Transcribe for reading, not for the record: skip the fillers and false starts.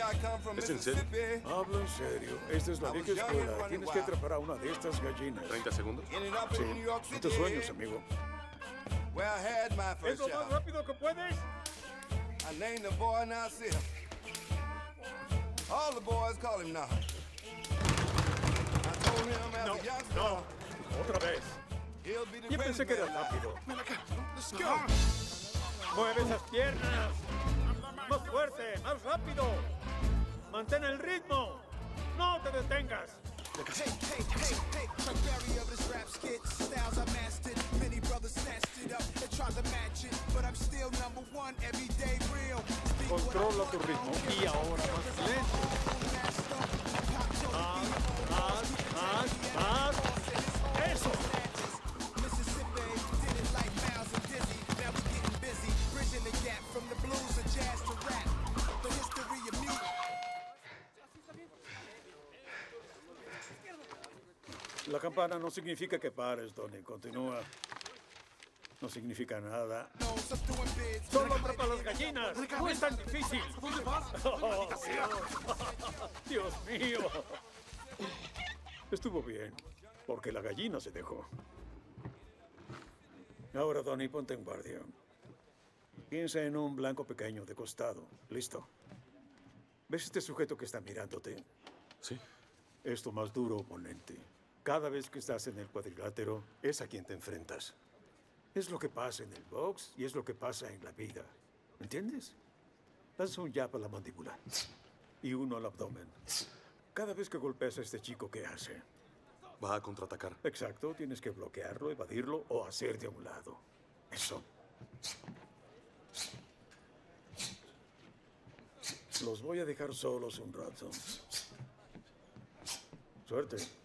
¿Es en serio? Hablo en serio. Esta es la vieja escuela. Tienes que atrapar a una de estas gallinas. ¿30 segundos? Sí. En tus sueños, amigo. ¿Es lo más rápido que puedes? I named the boy Nasir. All the boys call him Nah. I told him as a youngster, No. Otra vez. he'll be the Yo pensé greatest que era man alive. rápido. Ven acá. Let's go. Mueve esas piernas. Más fuerte, más rápido. Mantén el ritmo. No te detengas. Hey, hey, hey, hey, like Barry of this rap skit. Styles I mastered. Many brothers snatched it up and tried to match it. But I'm still number one, everyday real. Speak what I Controla want, tu ritmo. I don't Y give a ahora fuck, más 'cause I'm lento. my own master. Pop chose to be a own boss. Más. Eso. Mississippi did it like Miles and Dizzy. Now we getting busy, bridging the gap from the blues to jazz to rap. The history of music. La campana no significa que pares, Donnie. Continúa. No significa nada. knows I'm doing bids. Solo atrapa las gallinas. No es tan difícil. ¿Dónde vas? Oh, Dios mío. Estuvo bien, porque la gallina se dejó. Ahora, Donnie, ponte en guardia. Piensa en un blanco pequeño de costado. Listo. ¿Ves este sujeto que está mirándote? Sí. Es tu más duro oponente. Cada vez que estás en el cuadrilátero, es a quien te enfrentas. Es lo que pasa en el box y es lo que pasa en la vida. ¿Entiendes? Lanza un jab a la mandíbula y uno al abdomen. Cada vez que golpeas a este chico, ¿qué hace? Va a contraatacar. Exacto, tienes que bloquearlo, evadirlo o hacer de un lado. Eso. Los voy a dejar solos un rato. Suerte.